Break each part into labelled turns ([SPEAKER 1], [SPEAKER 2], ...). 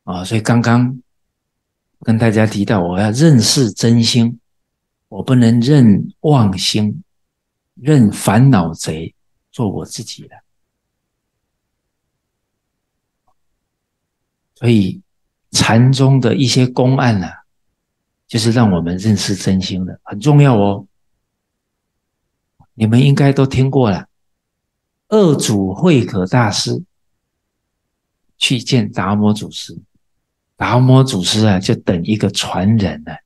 [SPEAKER 1] 所以刚刚跟大家提到，我要认识真心，我不能认妄心，认烦恼贼做我自己的。所以禅宗的一些公案啊，就是让我们认识真心的，很重要哦。你们应该都听过了，二祖慧可大师去见达摩祖师，达摩祖师啊，就等一个传人啊，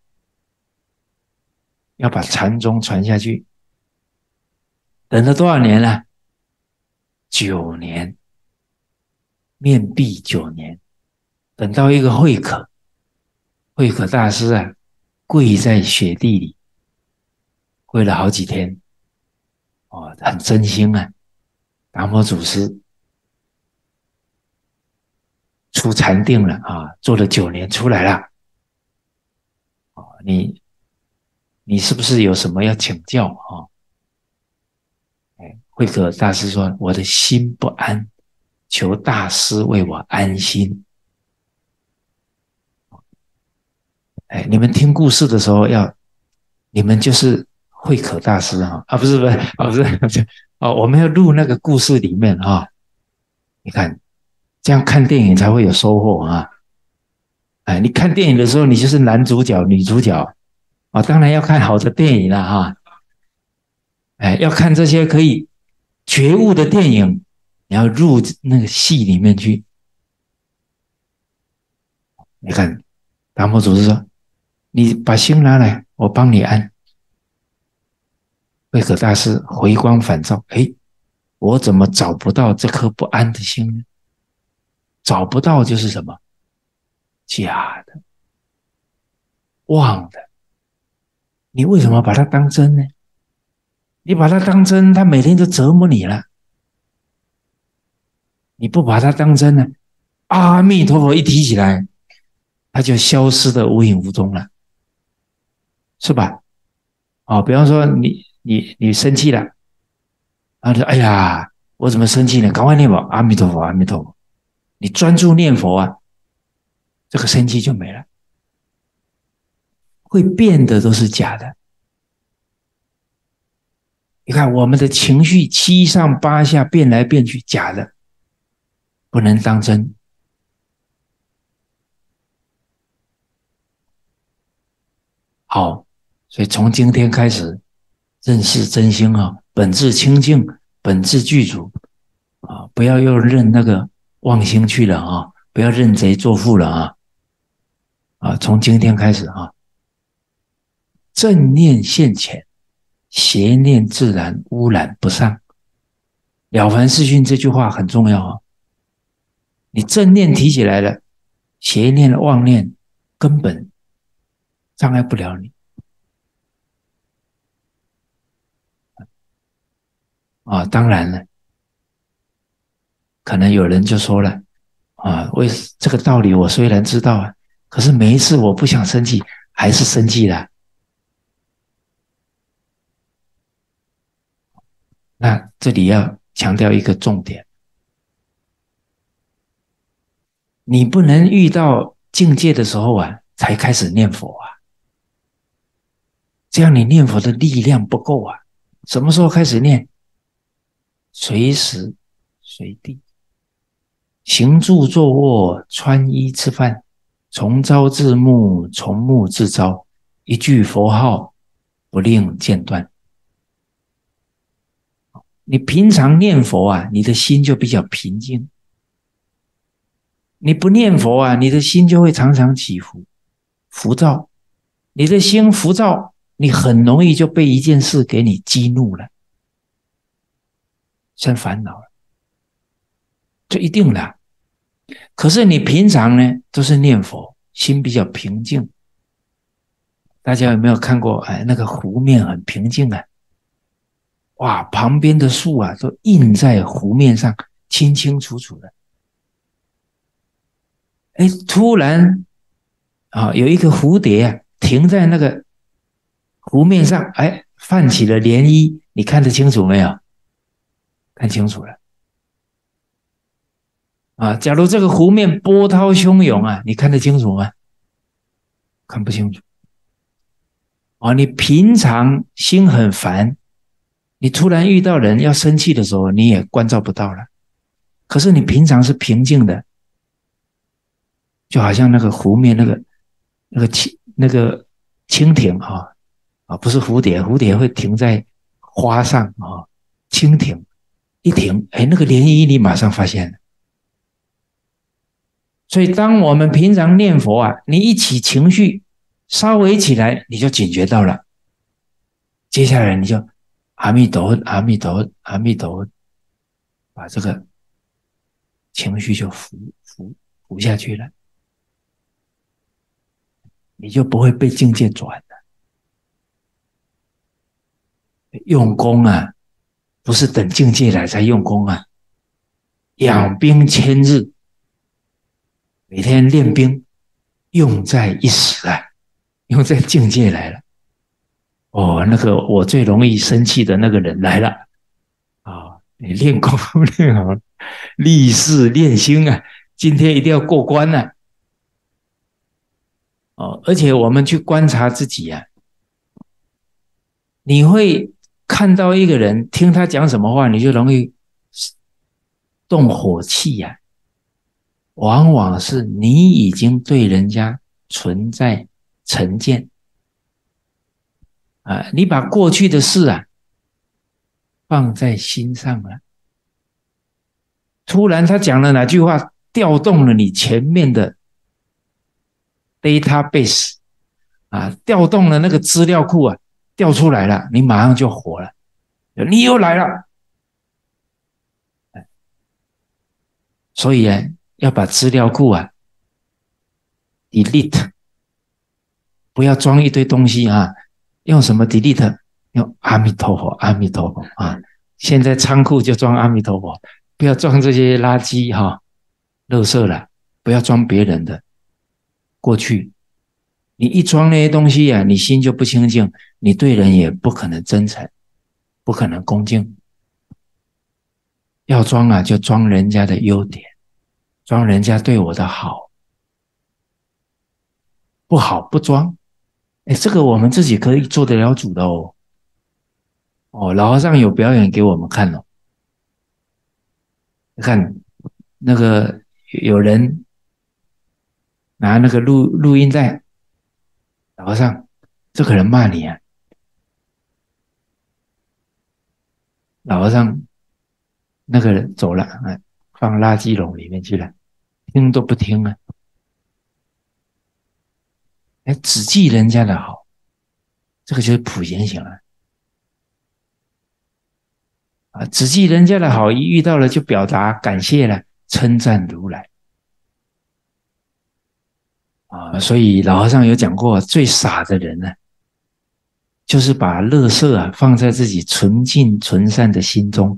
[SPEAKER 1] 要把禅宗传下去。等了多少年了？9年，面壁9年，等到一个慧可大师啊，跪在雪地里，跪了好几天，很真心啊。达摩祖师出禅定了啊，做了9年出来了。你是不是有什么要请教啊？慧可大师说：“我的心不安，求大师为我安心。”你们听故事的时候你们就是慧可大师不是我们要录那个故事里面啊。你看，这样看电影才会有收获啊。你看电影的时候，你就是男主角、女主角当然要看好的电影了哈。要看这些可以觉悟的电影，你要入那个戏里面去。你看，达摩祖师说：“你把心拿来，我帮你安。”慧可大师回光返照，我怎么找不到这颗不安的心呢？找不到就是什么？假的，妄的。你为什么把它当真呢？你把它当真，它每天就折磨你了。你不把它当真呢，阿弥陀佛一提起来，它就消失的无影无踪了，是吧？比方说你生气了，然后说：“哎呀，我怎么生气呢？赶快念佛，阿弥陀佛，阿弥陀佛。”你专注念佛啊，这个生气就没了。会变的都是假的。你看我们的情绪七上八下变来变去，假的，不能当真。好，所以从今天开始认识真心啊，本质清净，本质具足不要又认那个妄心去了啊，不要认贼作父了从今天开始正念现前，邪念自然污染不上。了凡四训这句话很重要你正念提起来了，邪念妄念根本障碍不了你当然了，可能有人就说了为这个道理我虽然知道可是每一次我不想生气，还是生气了。那这里要强调一个重点，你不能遇到境界的时候才开始念佛这样你念佛的力量不够什么时候开始念？随时随地，行住坐卧，穿衣吃饭，从朝至暮，从暮至朝，一句佛号不令间断。你平常念佛你的心就比较平静。你不念佛你的心就会常常起伏浮躁。你的心浮躁，你很容易就被一件事给你激怒了，生烦恼了，这一定的。可是你平常呢都是念佛，心比较平静。大家有没有看过那个湖面很平静哇，旁边的树都映在湖面上，清清楚楚的。突然有一个蝴蝶停在那个湖面上，泛起了涟漪，你看得清楚没有？看清楚了。 啊。假如这个湖面波涛汹涌啊，你看得清楚吗？看不清楚。哦，你平常心很烦，你突然遇到人要生气的时候，你也关照不到了。可是你平常是平静的，就好像那个湖面那个蜻蜓不是蝴蝶，蝴蝶会停在花上蜻蜓一停，哎，那个涟漪你马上发现了。所以当我们平常念佛啊，你一起情绪稍微起来，你就警觉到了，接下来你就阿弥陀佛，阿弥陀佛，阿弥陀佛，把这个情绪就浮下去了，你就不会被境界转了。用功啊，不是等境界来才用功啊，养兵千日，每天练兵，用在一时啊，用在境界来了。哦，那个我最容易生气的那个人来了你练功练好了，立誓练心啊，今天一定要过关啊。而且我们去观察自己啊，你会看到一个人，听他讲什么话，你就容易动火气呀、往往是你已经对人家存在成见你把过去的事放在心上了，突然他讲了哪句话，调动了你前面的 database 调动了那个资料库调出来了，你马上就火了，你又来了。所以要把资料库delete， 不要装一堆东西用什么 delete？ 用阿弥陀佛，阿弥陀佛现在仓库就装阿弥陀佛，不要装这些垃圾垃圾了，不要装别人的。过去你一装那些东西你心就不清净，你对人也不可能真诚，不可能恭敬。要装就装人家的优点，装人家对我的好，不好不装。这个我们自己可以做得了主的老和尚有表演给我们看看那个有人拿那个录音带，老和尚，这个人骂你老和尚那个人走了放垃圾笼里面去了，听都不听只记人家的好，这个就是普贤行只记人家的好，一遇到了就表达感谢了，称赞如来所以老和尚有讲过，最傻的人呢，就是把垃圾放在自己纯净纯善的心中。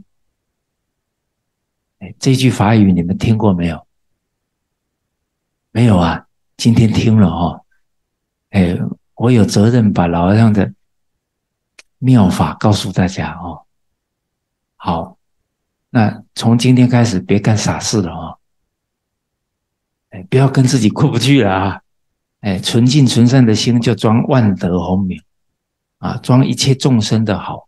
[SPEAKER 1] 这句法语你们听过没有？没有今天听了我有责任把老和尚的妙法告诉大家好，那从今天开始别干傻事了不要跟自己过不去了纯净纯善的心就装万德洪名装一切众生的好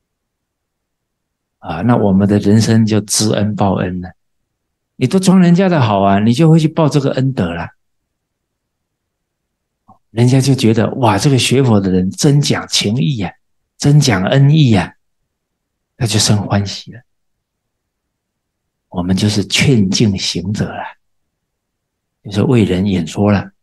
[SPEAKER 1] 那我们的人生就知恩报恩了。你都装人家的好你就会去报这个恩德了。人家就觉得哇，这个学佛的人真讲情义真讲恩义那就生欢喜了。我们就是劝进行者就是为人演说了